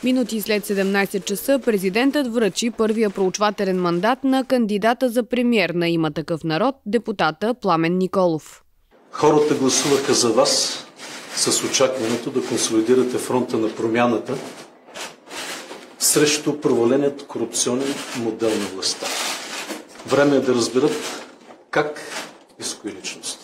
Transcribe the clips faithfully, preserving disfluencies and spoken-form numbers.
Минути след седемнайсет часа президентът връчи първия проучвателен мандат на кандидата за премиер на Има такъв народ, депутата Пламен Николов. Хората гласуваха за вас с очакването да консолидирате фронта на промяната срещу проваленият корупционен модел на властта. Време е да разберат как и с кои личности.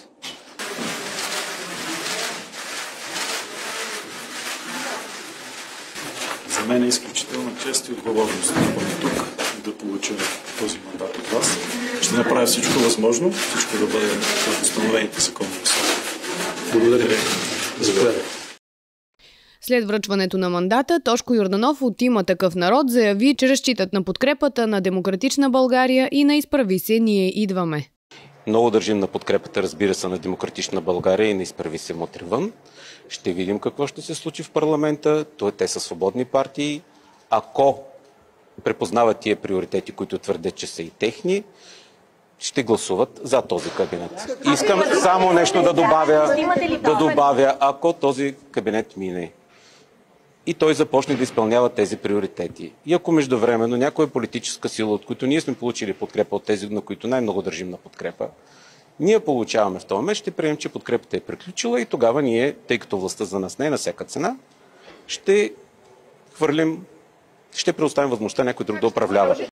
За мен е изключителна чест и отговорност да бъда тук и да получа този мандат от вас. Ще направя всичко възможно, всичко да бъде в установените законни условия. Благодаря ви. Заповядайте. След връчването на мандата, Тошко Йорданов от Има такъв народ заяви, че разчитат на подкрепата на Демократична България и на Изправи се, ние идваме. Много държим на подкрепата, разбира се, на Демократична България и на Изправи се, мутри вън. Ще видим какво ще се случи в парламента. Те са свободни партии. Ако препознават тия приоритети, които твърдят, че са и техни, ще гласуват за този кабинет. Искам само нещо да добавя, да добавя, ако този кабинет мине и той започне да изпълнява тези приоритети. И ако междувременно някоя политическа сила, от които ние сме получили подкрепа, от тези, на които най-много държим на подкрепа, ние получаваме в този момент, ще приемем, че подкрепата е приключила и тогава ние, тъй като властта за нас не е на всяка цена, ще хвърлим, ще предоставим възможността някой друг да управлява.